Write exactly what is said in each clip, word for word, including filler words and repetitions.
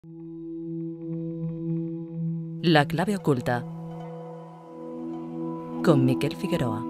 La clave oculta, con Miquel Figueroa.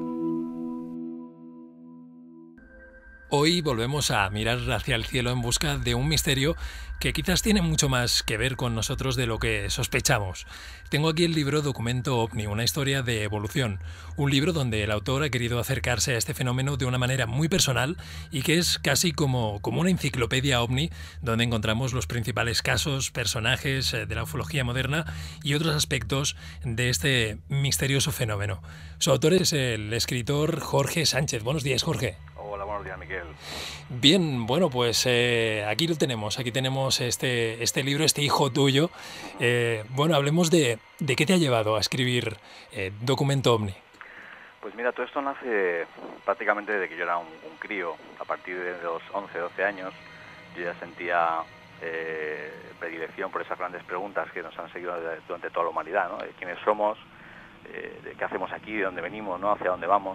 Hoy volvemos a mirar hacia el cielo en busca de un misterio que quizás tiene mucho más que ver con nosotros de lo que sospechamos. Tengo aquí el libro Documento OVNI, una historia de evolución. Un libro donde el autor ha querido acercarse a este fenómeno de una manera muy personal y que es casi como, como una enciclopedia OVNI donde encontramos los principales casos, personajes de la ufología moderna y otros aspectos de este misterioso fenómeno. Su autor es el escritor Jorge Sánchez. Buenos días, Jorge. Hola, buenos días, Miquel. Bien, bueno, pues eh, aquí lo tenemos, aquí tenemos este, este libro, este hijo tuyo. Eh, bueno, hablemos de, de qué te ha llevado a escribir eh, Documento OVNI. Pues mira, todo esto nace prácticamente desde que yo era un, un crío. A partir de los once, doce años, yo ya sentía eh, predilección por esas grandes preguntas que nos han seguido durante toda la humanidad, ¿no? De quiénes somos, eh, de qué hacemos aquí, de dónde venimos, ¿no? Hacia dónde vamos.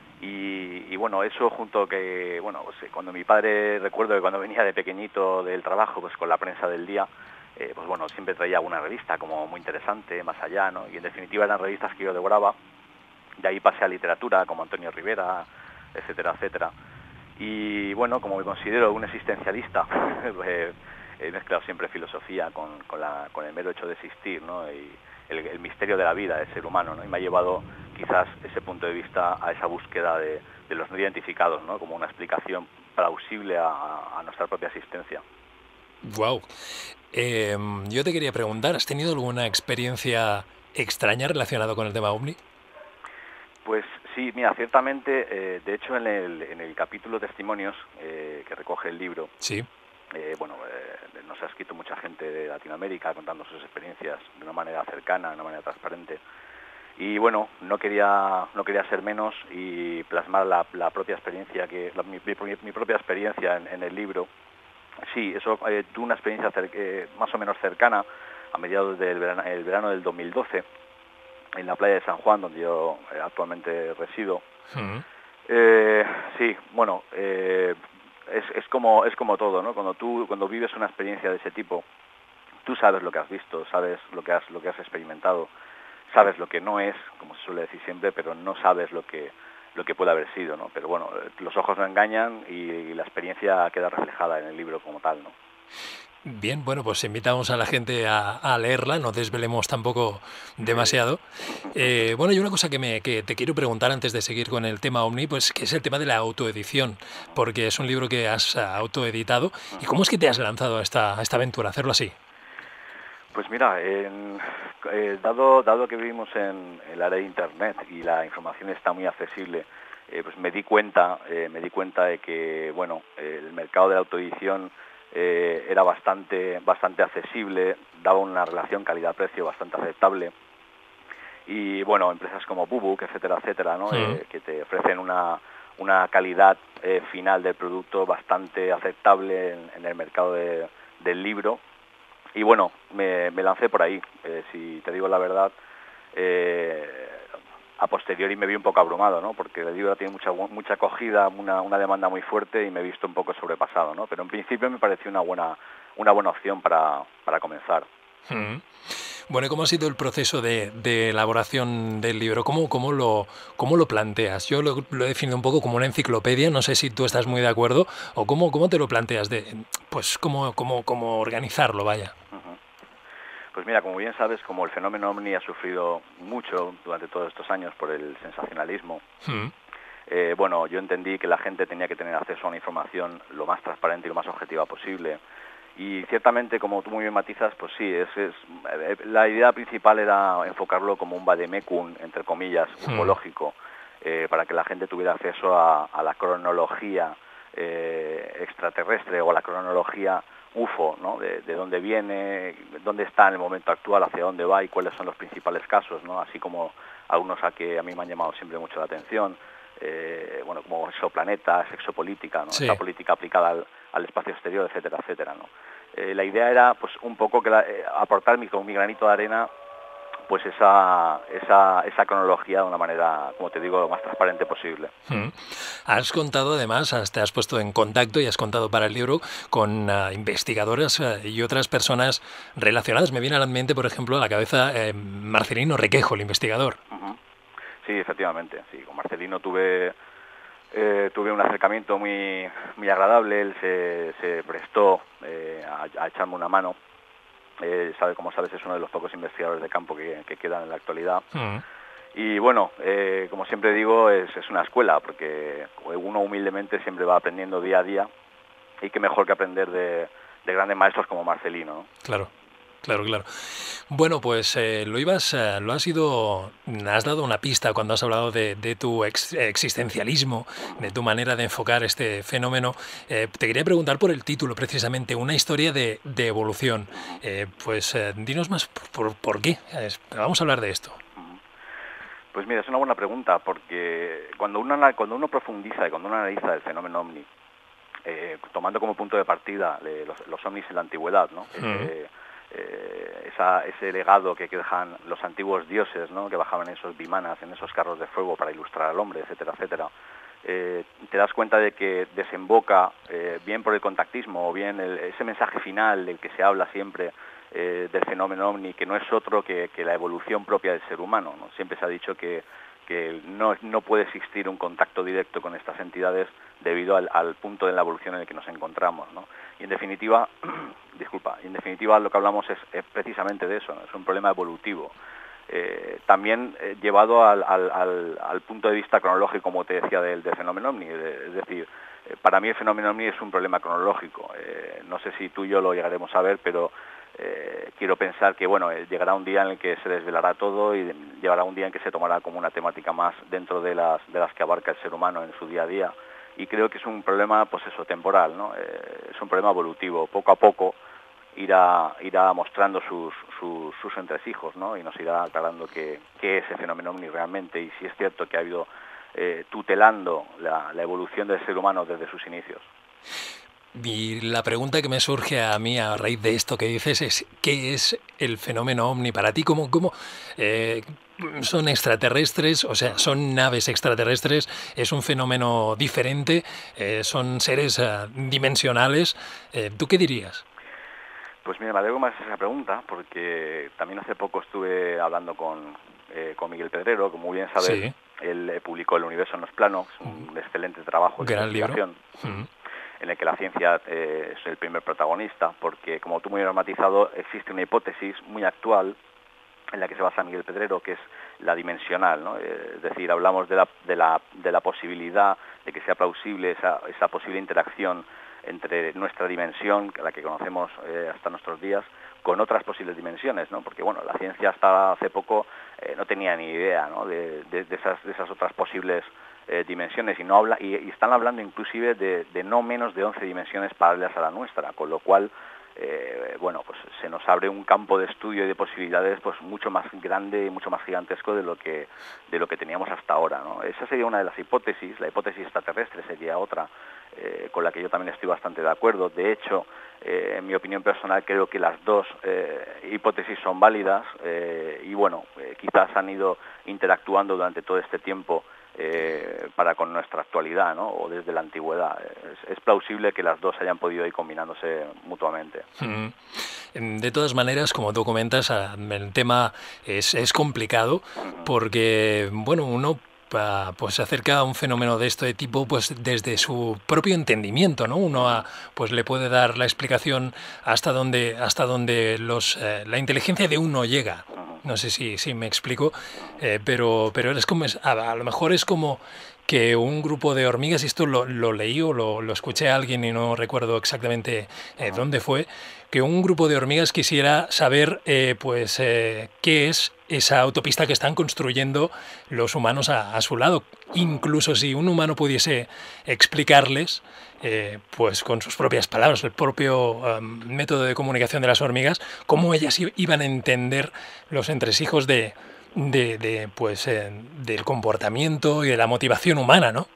Y, y bueno, eso junto que, bueno, pues, cuando mi padre, recuerdo que cuando venía de pequeñito del trabajo, pues con la prensa del día, eh, pues bueno, siempre traía alguna revista como muy interesante, Más Allá, ¿no? Y en definitiva eran revistas que yo devoraba. De ahí pasé a literatura, como Antonio Rivera, etcétera, etcétera. Y bueno, como me considero un existencialista, pues, he mezclado siempre filosofía con, con, la, con el mero hecho de existir, ¿no? Y el, el misterio de la vida del ser humano, ¿no? Y me ha llevado quizás ese punto de vista a esa búsqueda de, de los no identificados, ¿no? Como una explicación plausible a, a nuestra propia existencia. Wow. Eh, yo te quería preguntar, ¿has tenido alguna experiencia extraña relacionada con el tema OVNI? Pues sí, mira, ciertamente, eh, de hecho en el, en el capítulo Testimonios eh, que recoge el libro, Sí. eh, bueno, eh, nos ha escrito mucha gente de Latinoamérica contando sus experiencias de una manera cercana, de una manera transparente. Y bueno, no quería no quería ser menos y plasmar la, la propia experiencia, que la, mi, mi, mi propia experiencia en, en el libro. Sí, eso eh, tuve una experiencia cer, eh, más o menos cercana a mediados del verano, el verano del dos mil doce, en la playa de San Juan, donde yo eh, actualmente resido. Uh-huh. Eh, sí, bueno, eh, es, es como es como todo, ¿no? Cuando tú cuando vives una experiencia de ese tipo, tú sabes lo que has visto, sabes lo que has lo que has experimentado, sabes lo que no es, como se suele decir siempre, pero no sabes lo que lo que puede haber sido, ¿no? Pero bueno, los ojos no engañan y, y la experiencia queda reflejada en el libro como tal, ¿no? Bien, bueno, pues invitamos a la gente a, a leerla, no desvelemos tampoco demasiado. Eh, bueno, y una cosa que, me, que te quiero preguntar antes de seguir con el tema OVNI, pues que es el tema de la autoedición, porque es un libro que has autoeditado. ¿Y cómo es que te has lanzado a esta, a esta aventura, a hacerlo así? Pues mira, en, eh, dado, dado que vivimos en el área de Internet y la información está muy accesible, eh, pues me di cuenta, eh, me di cuenta de que, bueno, eh, el mercado de la autoedición eh, era bastante, bastante accesible, daba una relación calidad-precio bastante aceptable. Y bueno, empresas como Bubook, etcétera, etcétera, ¿no? Mm. Eh, que te ofrecen una, una calidad eh, final del producto bastante aceptable en, en el mercado de, del libro. Y bueno, me, me lancé por ahí. Eh, si te digo la verdad, eh, a posteriori me vi un poco abrumado, ¿no? Porque el libro tiene mucha mucha acogida, una, una demanda muy fuerte y me he visto un poco sobrepasado, ¿no? Pero en principio me pareció una buena una buena opción para, para comenzar. Mm. Bueno, ¿y cómo ha sido el proceso de, de elaboración del libro? ¿Cómo, cómo, lo, cómo lo planteas? Yo lo, lo he definido un poco como una enciclopedia, no sé si tú estás muy de acuerdo, o cómo, cómo te lo planteas, de, pues cómo, cómo, cómo organizarlo, vaya. Uh-huh. Pues mira, como bien sabes, como el fenómeno OVNI ha sufrido mucho durante todos estos años por el sensacionalismo, Mm. eh, bueno, yo entendí que la gente tenía que tener acceso a una información lo más transparente y lo más objetiva posible. Y ciertamente, como tú muy bien matizas, pues sí, es, es la idea principal era enfocarlo como un vademecum, entre comillas, ufológico, eh, para que la gente tuviera acceso a, a la cronología eh, extraterrestre o a la cronología U F O, ¿no? De, de dónde viene, dónde está en el momento actual, hacia dónde va y cuáles son los principales casos, ¿no? Así como algunos a que a mí me han llamado siempre mucho la atención, eh, bueno, como exoplanetas, exopolítica, ¿no? Sí. Esa política aplicada al, al espacio exterior, etcétera, etcétera, ¿no? Eh, la idea era, pues, un poco que la, eh, aportar mi, con mi granito de arena pues esa, esa, esa cronología de una manera, como te digo, lo más transparente posible. Mm. Has contado además, has, te has puesto en contacto y has contado para el libro con uh, investigadoras uh, y otras personas relacionadas. Me viene a la mente, por ejemplo, a la cabeza eh, Marcelino Requejo, el investigador. Uh-huh. Sí, efectivamente. Sí, con Marcelino tuve eh, tuve un acercamiento muy muy agradable. Él se, se prestó eh, a, a echarme una mano. Eh, sabe, como sabes, es uno de los pocos investigadores de campo que, que quedan en la actualidad. Mm. Y bueno, eh, como siempre digo, es, es una escuela, porque uno humildemente siempre va aprendiendo día a día, y qué mejor que aprender de, de grandes maestros como Marcelino, ¿no? Claro. Claro, claro. Bueno, pues eh, lo ibas, eh, lo has ido, has dado una pista cuando has hablado de, de tu ex, existencialismo, de tu manera de enfocar este fenómeno. Eh, te quería preguntar por el título, precisamente, una historia de, de evolución. Eh, pues eh, dinos más por, por qué. Vamos a hablar de esto. Pues mira, es una buena pregunta, porque cuando uno, cuando uno profundiza y cuando uno analiza el fenómeno ovni, eh, tomando como punto de partida eh, los, los ovnis en la antigüedad, ¿no? Uh-huh. eh, Eh, esa, ese legado que dejan los antiguos dioses, ¿no? Que bajaban en esos vimanas, en esos carros de fuego para ilustrar al hombre, etcétera, etcétera, eh, te das cuenta de que desemboca, eh, bien por el contactismo o bien el, ese mensaje final del que se habla siempre eh, del fenómeno ovni, que no es otro que, que la evolución propia del ser humano, ¿no? Siempre se ha dicho que, que no, no puede existir un contacto directo con estas entidades debido al, al punto de la evolución en el que nos encontramos, ¿no? Y en definitiva, disculpa, en definitiva lo que hablamos es, es precisamente de eso, ¿no? Es un problema evolutivo. Eh, también eh, llevado al, al, al, al punto de vista cronológico, como te decía, del, del fenómeno ovni. Es decir, eh, para mí el fenómeno ovni es un problema cronológico. Eh, no sé si tú y yo lo llegaremos a ver, pero eh, quiero pensar que bueno, eh, llegará un día en el que se desvelará todo y llegará un día en que se tomará como una temática más dentro de las, de las que abarca el ser humano en su día a día. Y creo que es un problema, pues eso, temporal, ¿no? Eh, es un problema evolutivo. Poco a poco irá irá mostrando sus, sus, sus entresijos, ¿no? Y nos irá aclarando qué, qué es el fenómeno ovni realmente, y si es cierto que ha habido eh, tutelando la, la evolución del ser humano desde sus inicios. Y la pregunta que me surge a mí a raíz de esto que dices es, ¿qué es el fenómeno ovni para ti? ¿Cómo, cómo eh, son extraterrestres? O sea, ¿son naves extraterrestres? ¿Es un fenómeno diferente? Eh, ¿Son seres uh, dimensionales? Eh, ¿Tú qué dirías? Pues mira, me alegro más esa pregunta, porque también hace poco estuve hablando con, eh, con Miguel Pedrero, como muy bien sabes, sí. Él publicó El universo en los planos, un uh-huh. excelente trabajo de Gran investigación. Libro. Uh-huh. En el que la ciencia eh, es el primer protagonista, porque, como tú muy bien has matizado, existe una hipótesis muy actual en la que se basa Miguel Pedrero, que es la dimensional, ¿no? Eh, es decir, hablamos de la, de, la, de la posibilidad de que sea plausible esa, esa posible interacción entre nuestra dimensión, la que conocemos eh, hasta nuestros días, con otras posibles dimensiones, ¿no? Porque, bueno, la ciencia hasta hace poco eh, no tenía ni idea, ¿no? de, de, de, esas, de esas otras posibles Eh, dimensiones, y no habla y, y están hablando inclusive de, de no menos de once dimensiones paralelas a la nuestra, con lo cual eh, bueno, pues se nos abre un campo de estudio y de posibilidades pues mucho más grande y mucho más gigantesco de lo que de lo que teníamos hasta ahora, ¿no? Esa sería una de las hipótesis. La hipótesis extraterrestre sería otra, eh, con la que yo también estoy bastante de acuerdo. De hecho, eh, en mi opinión personal, creo que las dos eh, hipótesis son válidas, eh, y bueno, eh, quizás han ido interactuando durante todo este tiempo Eh, para con nuestra actualidad, ¿no? O desde la antigüedad. Es, es plausible que las dos hayan podido ir combinándose mutuamente. Mm. De todas maneras, como tú comentas, el tema es, es complicado, uh-huh. porque, bueno, uno pues se acerca a un fenómeno de este tipo pues desde su propio entendimiento, ¿no? Uno a, pues le puede dar la explicación hasta donde hasta donde los eh, la inteligencia de uno llega. No sé si, si me explico, eh, pero pero es como a, a lo mejor es como que un grupo de hormigas, y esto lo, lo leí o lo, lo escuché a alguien y no recuerdo exactamente eh, dónde fue, que un grupo de hormigas quisiera saber eh, pues eh, qué es esa autopista que están construyendo los humanos a, a su lado. Incluso si un humano pudiese explicarles, eh, pues con sus propias palabras, el propio um, método de comunicación de las hormigas, cómo ellas iban a entender los entresijos de de, de pues eh, del comportamiento y de la motivación humana, ¿no?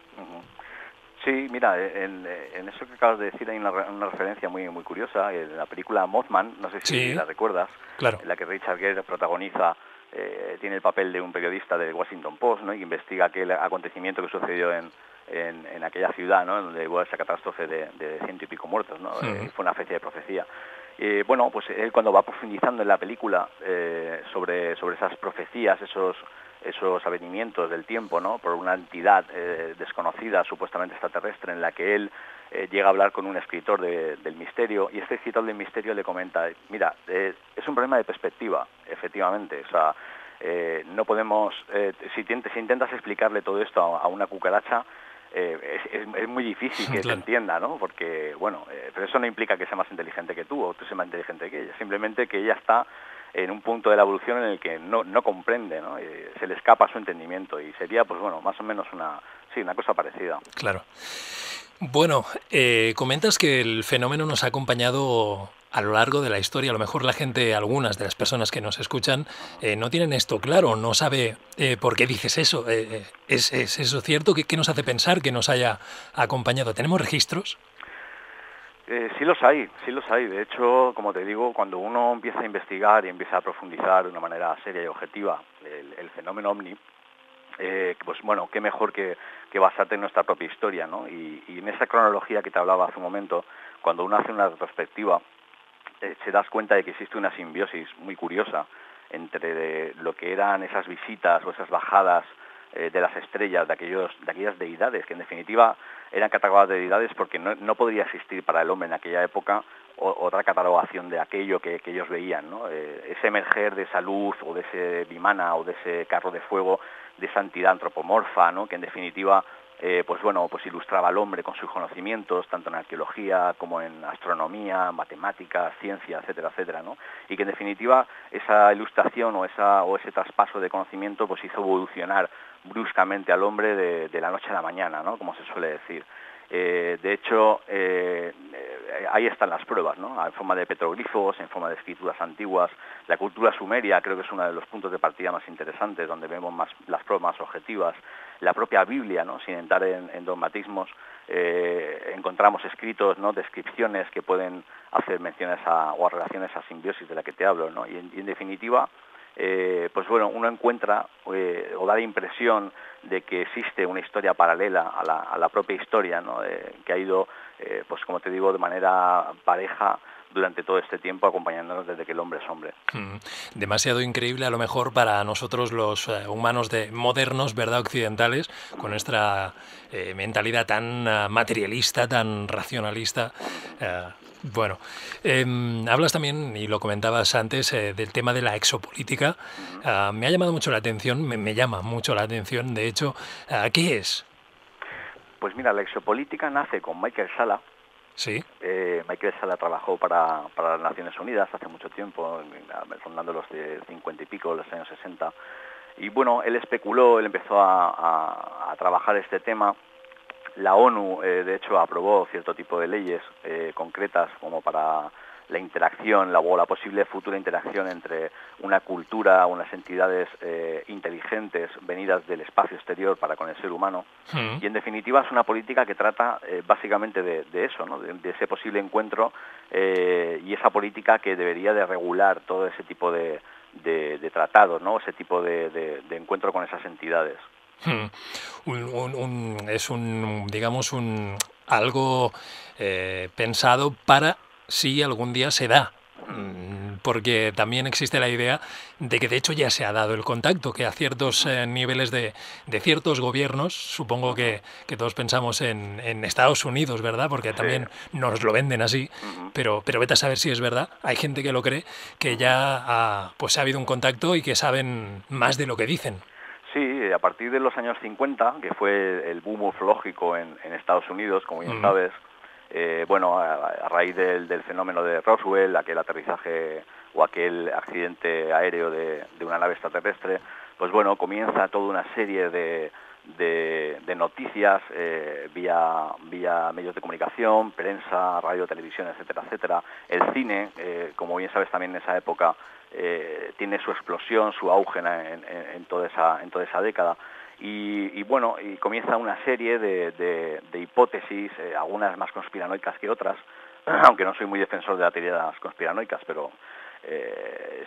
Sí, mira, en, en eso que acabas de decir hay una, una referencia muy muy curiosa en la película Mothman, no sé si sí, la recuerdas, claro. en la que Richard Gere protagoniza eh, tiene el papel de un periodista del Washington Post, ¿no? Y investiga aquel acontecimiento que sucedió en, en, en aquella ciudad, ¿no? Donde hubo esa catástrofe de, de ciento y pico muertos, ¿no? Sí. Eh, fue una especie de profecía. Eh, bueno, pues él cuando va profundizando en la película eh, sobre, sobre esas profecías, esos esos avenimientos del tiempo, ¿no? Por una entidad eh, desconocida, supuestamente extraterrestre, en la que él eh, llega a hablar con un escritor de, del misterio, y este escritor del misterio le comenta, mira, eh, es un problema de perspectiva, efectivamente, o sea, eh, no podemos, eh, si, tientes, si intentas explicarle todo esto a, a una cucaracha, eh, es, es, es muy difícil que claro. te entienda, ¿no? Porque, bueno, eh, pero eso no implica que sea más inteligente que tú, o tú seas más inteligente que ella, simplemente que ella está en un punto de la evolución en el que no, no comprende, ¿no? Eh, se le escapa su entendimiento, y sería, pues bueno, más o menos una, sí, una cosa parecida. Claro. Bueno, eh, comentas que el fenómeno nos ha acompañado a lo largo de la historia. A lo mejor la gente, algunas de las personas que nos escuchan, eh, no tienen esto claro, no sabe eh, por qué dices eso. Eh, ¿es, ¿Es eso cierto? ¿Qué, ¿Qué nos hace pensar que nos haya acompañado? ¿Tenemos registros? Eh, sí los hay, sí los hay. De hecho, como te digo, cuando uno empieza a investigar y empieza a profundizar de una manera seria y objetiva el, el fenómeno ovni, eh, pues bueno, qué mejor que, que basarte en nuestra propia historia, ¿no? Y, y en esa cronología que te hablaba hace un momento, cuando uno hace una retrospectiva, eh, se das cuenta de que existe una simbiosis muy curiosa entre de lo que eran esas visitas o esas bajadas eh, de las estrellas, de aquellos, de aquellas deidades, que en definitiva eran catalogadas de deidades porque no, no podría existir para el hombre en aquella época o, otra catalogación de aquello que, que ellos veían, ¿no? Eh, ese emerger de esa luz o de ese vimana o de ese carro de fuego, de esa entidad antropomorfa, ¿no? Que en definitiva eh, pues bueno, pues ilustraba al hombre con sus conocimientos, tanto en arqueología como en astronomía, matemáticas, ciencia, etcétera, etcétera, ¿no? Y que en definitiva esa ilustración o esa o ese traspaso de conocimiento pues hizo evolucionar bruscamente al hombre de, de la noche a la mañana, ¿no? Como se suele decir. Eh, de hecho, eh, eh, ahí están las pruebas, ¿no? En forma de petroglifos, en forma de escrituras antiguas. La cultura sumeria creo que es uno de los puntos de partida más interesantes, donde vemos más las pruebas más objetivas. La propia Biblia, ¿no? Sin entrar en, en dogmatismos, eh, encontramos escritos, ¿no? Descripciones que pueden hacer menciones a, o a relaciones a simbiosis de la que te hablo, ¿no? Y en, y en definitiva, Eh, pues bueno, uno encuentra eh, o da la impresión de que existe una historia paralela a la, a la propia historia, ¿no? Eh, que ha ido, eh, pues como te digo, de manera pareja durante todo este tiempo, acompañándonos desde que el hombre es hombre. Mm, demasiado increíble a lo mejor para nosotros los eh, humanos de modernos, ¿verdad?, occidentales, con nuestra eh, mentalidad tan uh, materialista, tan racionalista. Uh, Bueno, eh, hablas también, y lo comentabas antes, eh, del tema de la exopolítica. Uh, me ha llamado mucho la atención, me, me llama mucho la atención, de hecho, uh, ¿qué es? Pues mira, la exopolítica nace con Michael Salla. Sí. Eh, Michael Salla trabajó para, para las Naciones Unidas hace mucho tiempo, rondando los de cincuenta y pico, los años sesenta. Y bueno, él especuló, él empezó a, a, a trabajar este tema. La ONU, eh, de hecho, aprobó cierto tipo de leyes eh, concretas como para la interacción, la, o la posible futura interacción entre una cultura, unas entidades eh, inteligentes venidas del espacio exterior para con el ser humano. Mm. Y en definitiva es una política que trata eh, básicamente de, de eso, ¿no? de, de ese posible encuentro eh, y esa política que debería de regular todo ese tipo de, de, de tratados, ¿no? Ese tipo de, de, de encuentro con esas entidades. Hmm. Un, un, un, es un, digamos, un algo eh, pensado para si algún día se da, porque también existe la idea de que de hecho ya se ha dado el contacto, que a ciertos eh, niveles de, de ciertos gobiernos, supongo que, que todos pensamos en, en Estados Unidos, ¿verdad? Porque también nos lo venden así, pero, pero vete a saber si es verdad. Hay gente que lo cree, que ya ha, pues ha habido un contacto y que saben más de lo que dicen. Sí, a partir de los años cincuenta, que fue el boom ufológico en, en Estados Unidos, como bien mm. sabes, eh, bueno, a, a raíz del, del fenómeno de Roswell, aquel aterrizaje o aquel accidente aéreo de, de una nave extraterrestre, pues bueno, comienza toda una serie de, de, de noticias eh, vía, vía medios de comunicación, prensa, radio, televisión, etcétera, etcétera. El cine, eh, como bien sabes también en esa época, Eh, tiene su explosión, su auge en, en, en, toda, esa, en toda esa década y, y bueno, y comienza una serie de, de, de hipótesis, eh, algunas más conspiranoicas que otras, aunque no soy muy defensor de las teorías conspiranoicas, pero eh,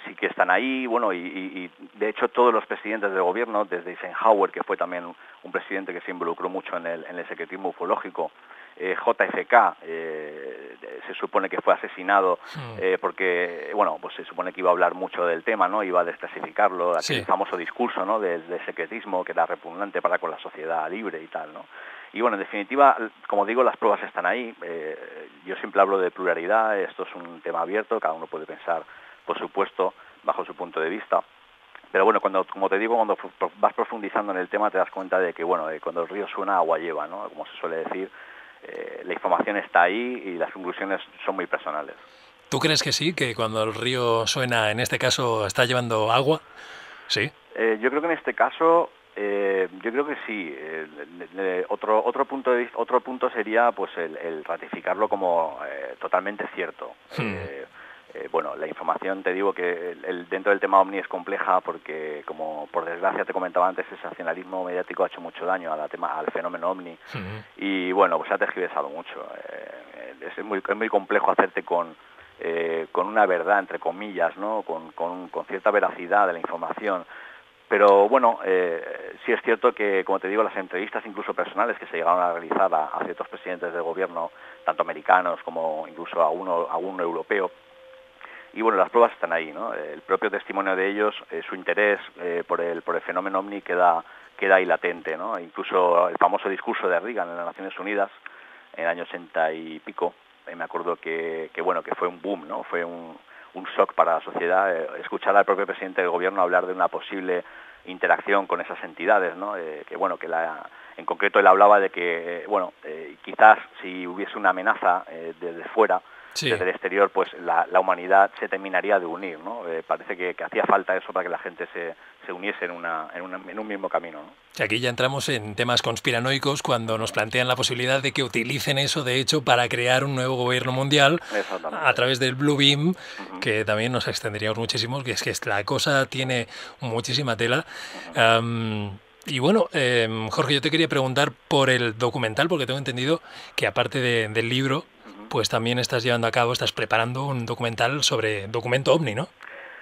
sí que están ahí, bueno, y, y, y de hecho todos los presidentes del gobierno, desde Eisenhower, que fue también un presidente que se involucró mucho en el, en el secretismo ufológico, eh, J F K, eh, se supone que fue asesinado eh, porque, bueno, pues se supone que iba a hablar mucho del tema, ¿no? Iba a desclasificarlo, aquel sí. famoso discurso, ¿no? Del, del secretismo que era repugnante para con la sociedad libre y tal, ¿no? Y bueno, en definitiva, como digo, las pruebas están ahí. Eh, yo siempre hablo de pluralidad, esto es un tema abierto, cada uno puede pensar, por supuesto, bajo su punto de vista. Pero bueno, cuando, como te digo, cuando vas profundizando en el tema te das cuenta de que, bueno, eh, cuando el río suena, agua lleva, ¿no? Como se suele decir, eh, la información está ahí y las conclusiones son muy personales. ¿Tú crees que sí, que cuando el río suena, en este caso, está llevando agua? Sí. Eh, yo creo que en este caso, eh, yo creo que sí. Eh, le, le, otro otro punto de vista, otro punto sería, pues, el, el ratificarlo como eh, totalmente cierto. Hmm. Eh, Eh, bueno, la información, te digo que el, el, dentro del tema OVNI es compleja porque, como por desgracia te comentaba antes, el sensacionalismo mediático ha hecho mucho daño a la tema, al fenómeno OVNI. Uh-huh. Y bueno, pues ha tergiversado mucho. Eh, es, muy, es muy complejo hacerte con, eh, con una verdad, entre comillas, ¿no? Con, con, con cierta veracidad de la información. Pero bueno, eh, sí es cierto que, como te digo, las entrevistas incluso personales que se llegaron a realizar a, a ciertos presidentes del gobierno, tanto americanos como incluso a uno, a uno europeo, y bueno, las pruebas están ahí, ¿no? El propio testimonio de ellos, eh, su interés eh, por el por el fenómeno OVNI queda queda ahí latente, ¿no? Incluso el famoso discurso de Reagan en las Naciones Unidas en el año ochenta y pico, eh, me acuerdo que, que bueno, que fue un boom, ¿no? Fue un, un shock para la sociedad eh, escuchar al propio presidente del gobierno hablar de una posible interacción con esas entidades, ¿no? Eh, que bueno, que la en concreto él hablaba de que, eh, bueno, eh, quizás si hubiese una amenaza eh, desde fuera, sí, desde el exterior, pues la, la humanidad se terminaría de unir, ¿no? Eh, parece que, que hacía falta eso para que la gente se, se uniese en, una, en, una, en un mismo camino, ¿no? Y aquí ya entramos en temas conspiranoicos cuando nos plantean la posibilidad de que utilicen eso, de hecho, para crear un nuevo gobierno mundial a través del Blue Beam, uh-huh, que también nos extenderíamos muchísimo, que es que la cosa tiene muchísima tela. Uh-huh. Um, Y bueno, eh, Jorge, yo te quería preguntar por el documental, porque tengo entendido que aparte de, del libro, pues también estás llevando a cabo, estás preparando un documental sobre documento OVNI, ¿no?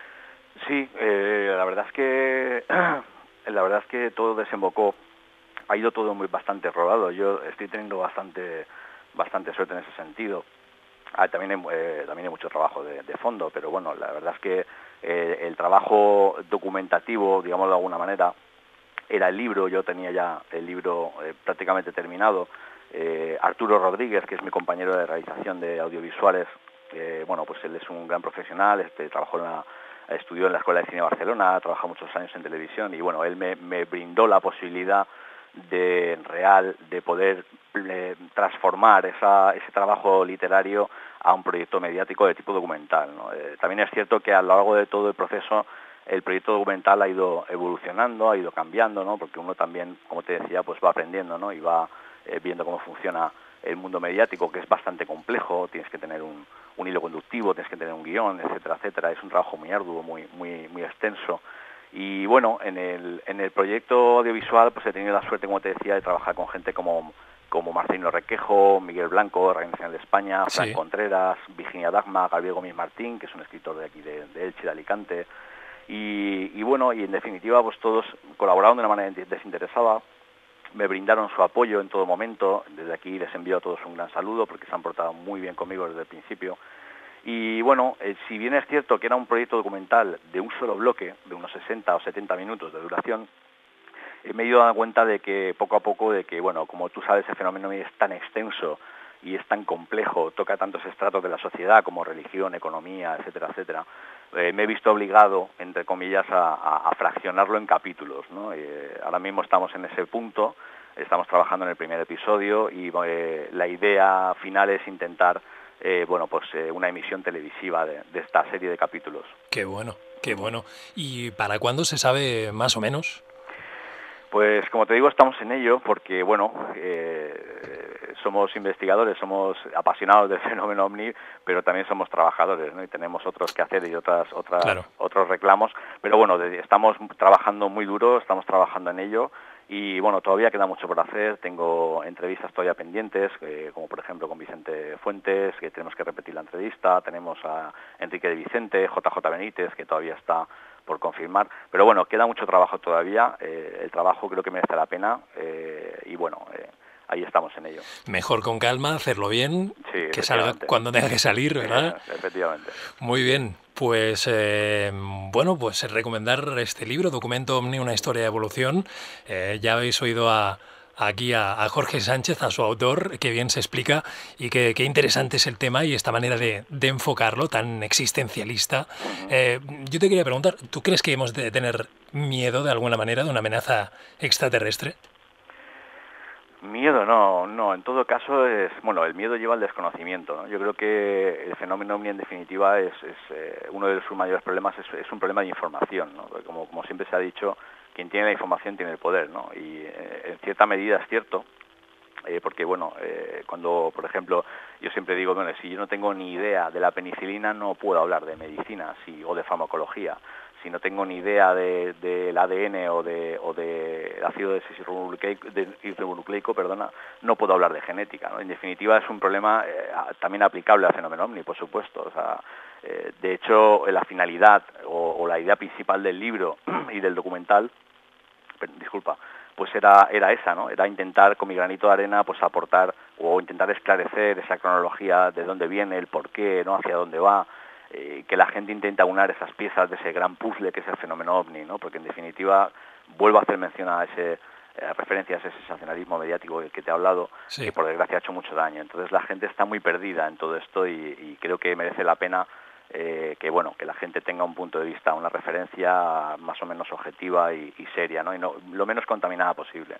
Sí, eh, la verdad es que la verdad es que todo desembocó, ha ido todo muy bastante rodado. Yo estoy teniendo bastante bastante suerte en ese sentido. Ah, también hay, eh, también hay mucho trabajo de, de fondo, pero bueno, la verdad es que eh, el trabajo documentativo, digamos de alguna manera, era el libro. Yo tenía ya el libro eh, prácticamente terminado. Eh, Arturo Rodríguez, que es mi compañero de realización de audiovisuales, eh, bueno, pues él es un gran profesional, este, trabajó en la, estudió en la Escuela de Cine de Barcelona, ha trabajado muchos años en televisión y bueno, él me, me brindó la posibilidad de real de poder eh, transformar esa, ese trabajo literario a un proyecto mediático de tipo documental, ¿no? Eh, también es cierto que a lo largo de todo el proceso el proyecto documental ha ido evolucionando, ha ido cambiando, ¿no? Porque uno también, como te decía, pues va aprendiendo, ¿no? Y va eh, viendo cómo funciona el mundo mediático, que es bastante complejo. Tienes que tener un, un hilo conductivo, tienes que tener un guión, etcétera, etcétera. Es un trabajo muy arduo, muy muy muy extenso. Y bueno, en el en el proyecto audiovisual pues he tenido la suerte, como te decía, de trabajar con gente como como Marcelino Requejo, Miguel Blanco, Radio Nacional de España, Fran sí. Contreras, Virginia Dagma, Gabriel Gómez Martín, que es un escritor de aquí de, de Elche, de Alicante. Y, y bueno, y en definitiva, pues todos colaboraron de una manera desinteresada, me brindaron su apoyo en todo momento. Desde aquí les envío a todos un gran saludo porque se han portado muy bien conmigo desde el principio. Y bueno, eh, si bien es cierto que era un proyecto documental de un solo bloque, de unos sesenta o setenta minutos de duración, eh, me he ido dando cuenta de que poco a poco, de que bueno, como tú sabes, el fenómeno es tan extenso y es tan complejo, toca tantos estratos de la sociedad como religión, economía, etcétera, etcétera, eh, me he visto obligado, entre comillas, a, a, a fraccionarlo en capítulos, ¿no? Eh, ahora mismo estamos en ese punto, estamos trabajando en el primer episodio y eh, la idea final es intentar, eh, bueno, pues eh, una emisión televisiva de, de esta serie de capítulos. Qué bueno, qué bueno. ¿Y para cuándo se sabe más o menos? Pues como te digo, estamos en ello porque, bueno, eh, somos investigadores, somos apasionados del fenómeno OVNI, pero también somos trabajadores, ¿no? Y tenemos otros que hacer y otras, otras, claro. otros reclamos. Pero bueno, estamos trabajando muy duro, estamos trabajando en ello Y bueno, todavía queda mucho por hacer, tengo entrevistas todavía pendientes, eh, como por ejemplo con Vicente Fuentes, que tenemos que repetir la entrevista, tenemos a Enrique de Vicente, J J Benítez, que todavía está por confirmar, pero bueno, queda mucho trabajo todavía, eh, el trabajo creo que merece la pena, eh, y bueno, eh, ahí estamos en ello. Mejor con calma, hacerlo bien, sí, que salga cuando tenga que salir, ¿verdad? Sí, efectivamente. Muy bien, pues eh, bueno, pues recomendar este libro, Documento Omni, una historia de evolución. Eh, ya habéis oído a, aquí a, a Jorge Sánchez, a su autor, que bien se explica y que, que interesante es el tema y esta manera de, de enfocarlo tan existencialista. Uh-huh. Eh, yo te quería preguntar, ¿tú crees que hemos de tener miedo de alguna manera de una amenaza extraterrestre? Miedo no, no, en todo caso es, bueno, el miedo lleva al desconocimiento, ¿no? Yo creo que el fenómeno OVNI en definitiva es, es eh, uno de sus mayores problemas, es, es un problema de información, ¿no? Porque como, como siempre se ha dicho, quien tiene la información tiene el poder, ¿no? Y eh, en cierta medida es cierto, eh, porque bueno, eh, cuando, por ejemplo, yo siempre digo, bueno, si yo no tengo ni idea de la penicilina no puedo hablar de medicina si, o de farmacología. Si no tengo ni idea del de, de A D N o de, o de ácido desoxirribonucleico, perdona, no puedo hablar de genética, ¿no? En definitiva es un problema eh, también aplicable al fenómeno OVNI, por supuesto. O sea, eh, de hecho, la finalidad o, o la idea principal del libro y del documental, pero, disculpa, pues era, era esa, ¿no? Era intentar con mi granito de arena pues aportar o intentar esclarecer esa cronología de dónde viene, el por qué, ¿no? Hacia dónde va. Eh, que la gente intenta unar esas piezas de ese gran puzzle que es el fenómeno OVNI, ¿no? Porque en definitiva, vuelvo a hacer mención a ese eh, referencias a ese sensacionalismo mediático del que te he hablado, sí, que por desgracia ha hecho mucho daño. Entonces la gente está muy perdida en todo esto y, y creo que merece la pena eh, que bueno que la gente tenga un punto de vista, una referencia más o menos objetiva y, y seria, ¿no? Y no, lo menos contaminada posible.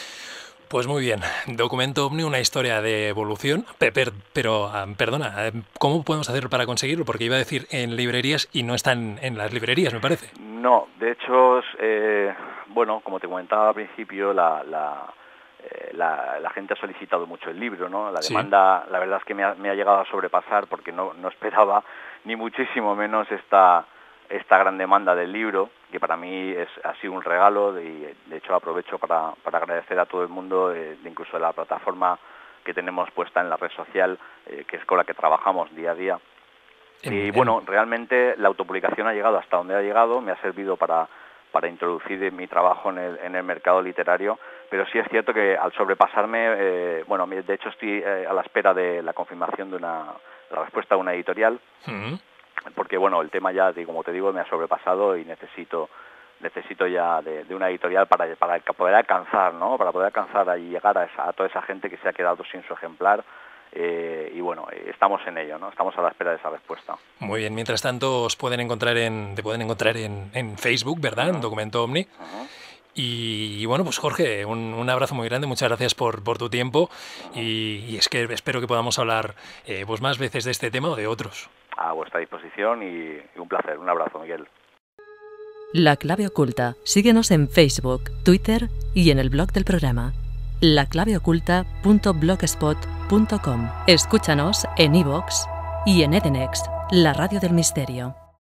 Pues muy bien, Documento OVNI, una historia de evolución, pero, pero perdona, ¿cómo podemos hacerlo para conseguirlo? Porque iba a decir en librerías y no están en las librerías, me parece. No, de hecho, eh, bueno, como te comentaba al principio, la, la, eh, la, la gente ha solicitado mucho el libro, ¿no? La demanda, sí, la verdad es que me ha, me ha llegado a sobrepasar porque no, no esperaba ni muchísimo menos esta... esta gran demanda del libro, que para mí es, ha sido un regalo, y de hecho aprovecho para, para agradecer a todo el mundo, eh, de incluso de la plataforma que tenemos puesta en la red social, eh, que es con la que trabajamos día a día. En, y bueno, en... realmente la autopublicación ha llegado hasta donde ha llegado, me ha servido para, para introducir mi trabajo en el, en el mercado literario, pero sí es cierto que al sobrepasarme, eh, bueno, de hecho estoy eh, a la espera de la confirmación de una de la respuesta de una editorial, uh-huh, porque bueno, el tema ya, como te digo, me ha sobrepasado y necesito necesito ya de, de una editorial para, para poder alcanzar, ¿no? Para poder alcanzar y llegar a, esa, a toda esa gente que se ha quedado sin su ejemplar, eh, y bueno, estamos en ello, ¿no? Estamos a la espera de esa respuesta. Muy bien, mientras tanto os pueden encontrar en, te pueden encontrar en, en Facebook, ¿verdad? Uh-huh. En Documento OVNI. Uh-huh. Y, y bueno, pues Jorge, un, un abrazo muy grande, muchas gracias por, por tu tiempo, y, y es que espero que podamos hablar eh, pues más veces de este tema o de otros. A vuestra disposición y, y un placer. Un abrazo, Miguel. La Clave Oculta. Síguenos en Facebook, Twitter y en el blog del programa la clave oculta punto blogspot punto com. Escúchanos en iVoox y en Edenex, la radio del misterio.